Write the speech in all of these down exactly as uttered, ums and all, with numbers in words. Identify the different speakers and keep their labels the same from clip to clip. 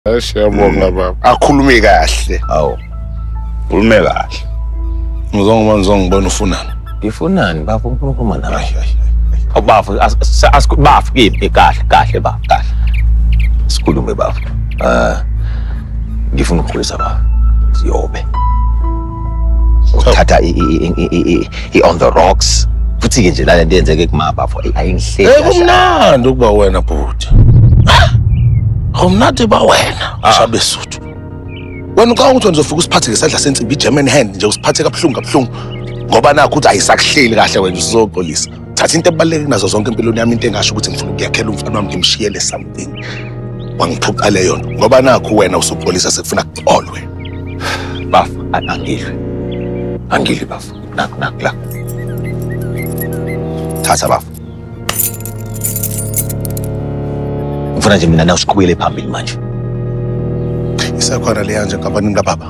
Speaker 1: Siyabonga baba. Akhulume kahle.
Speaker 2: Hawu. Khulume kahle.
Speaker 1: Ngizongoba ngizongibona ufunani.
Speaker 2: Ngifunani bafo uNkulunkulu nawe. Awubafo asibafo kephi kahle kahle baba kahle. Sikhulume bafo. Eh ngifuna ukukhulisa baba. Siyobe. Uthatha i on the rocks. Futhi ke nje la lento yenzeke kuma bafo ayingihleli.
Speaker 1: Eh kumnandi ukuba wena bhuti. Awumnandi ba wena shabe suthu. Wena ucanga ukuthi nizofika usiphathe ngesandla sensimbi German hand nje usiphathe kabuhlungu kabuhlungu ngoba nakho uthi ayisakuhleli kahle wena usizoxolisa. Thatha into ebaluleke nazo zonke empilweni yami into engasho ukuthi ngifuna ukuyakhela umfana wami ngimshiyele something. Wangiphuqa leyo nto ngoba nakho wena usuxolisa sekufuna kuxolwe. Bafu angilwe. Angilwe bafu. Nak nak la. Thatha bafu. Ngifuna nje mina nawe siqhubele phambili manje. Isakhona leya nje kabanini kababa.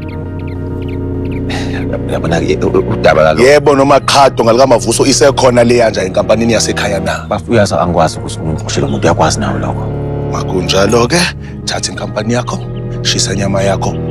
Speaker 1: Yabona udaba lalo. Yebo noma qhado ngalamavuso isekhona leya nje enkampanini yasekhaya na. Bafuyaza angikwazi ukushela umuntu yakwazi nawe lokho. Makunjalo ke thatha inkampani yakho, shisa nyama yakho.